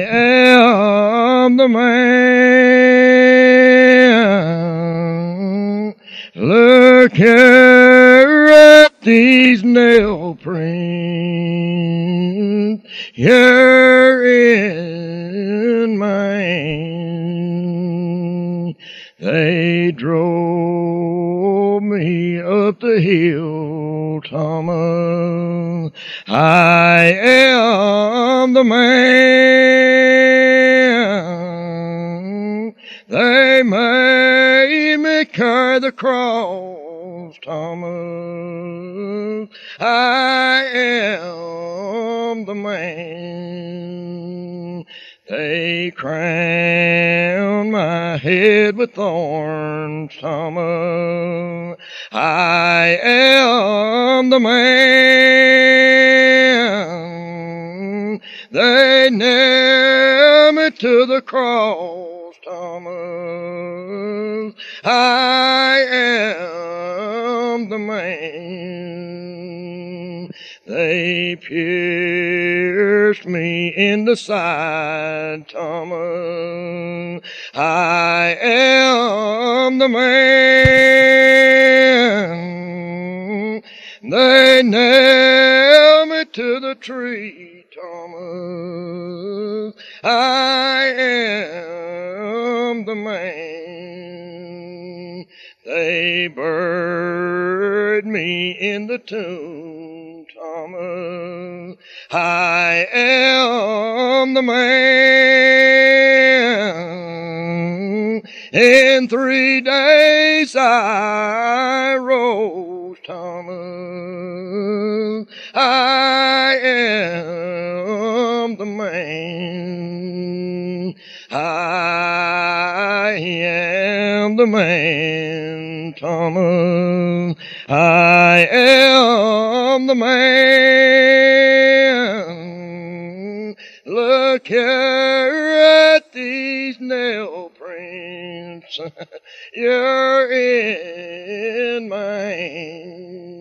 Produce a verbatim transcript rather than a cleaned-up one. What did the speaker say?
am the man. Look here at these nail prints here in my hand. They drove me up the hill, Thomas. I am the man. They made me carry the cross, Thomas. I am the man. They crowned my head with thorns, Thomas. I am the man. They nailed me to the cross, Thomas. I am the man. They pierced me in the side, Thomas. I am the man. They nailed me to the tree, Thomas. I am the man. They buried me in the tomb, Thomas. I am the man. In three days I rose, Thomas. I am the man. I am the man, Thomas. I am the man. Look here at these nail prints. You're in my hand.